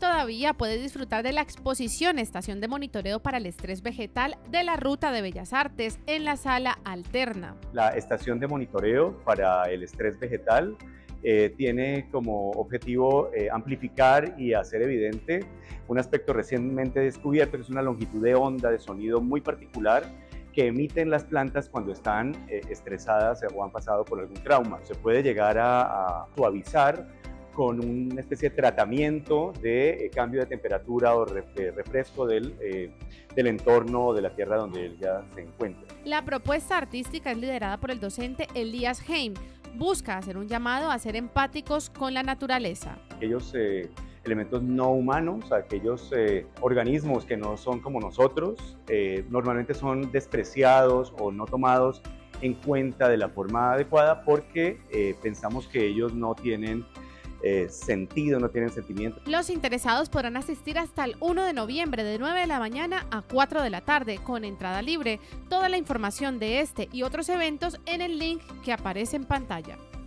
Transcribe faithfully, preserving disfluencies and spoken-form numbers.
todavía puede disfrutar de la exposición Estación de Monitoreo para el Estrés Vegetal de la Ruta de Bellas Artes en la Sala Alterna. La estación de monitoreo para el estrés vegetal eh, tiene como objetivo eh, amplificar y hacer evidente un aspecto recientemente descubierto, que es una longitud de onda de sonido muy particular que emiten las plantas cuando están eh, estresadas o han pasado por algún trauma. Se puede llegar a, a suavizar con una especie de tratamiento de eh, cambio de temperatura o re, de refresco del, eh, del entorno o de la tierra donde él ya se encuentra. La propuesta artística es liderada por el docente Elías Heim. Busca hacer un llamado a ser empáticos con la naturaleza. Aquellos eh, elementos no humanos, aquellos eh, organismos que no son como nosotros, eh, normalmente son despreciados o no tomados en cuenta de la forma adecuada porque eh, pensamos que ellos no tienen Eh, sentido, no tienen sentimiento. Los interesados podrán asistir hasta el uno de noviembre de nueve de la mañana a cuatro de la tarde con entrada libre. Toda la información de este y otros eventos en el link que aparece en pantalla.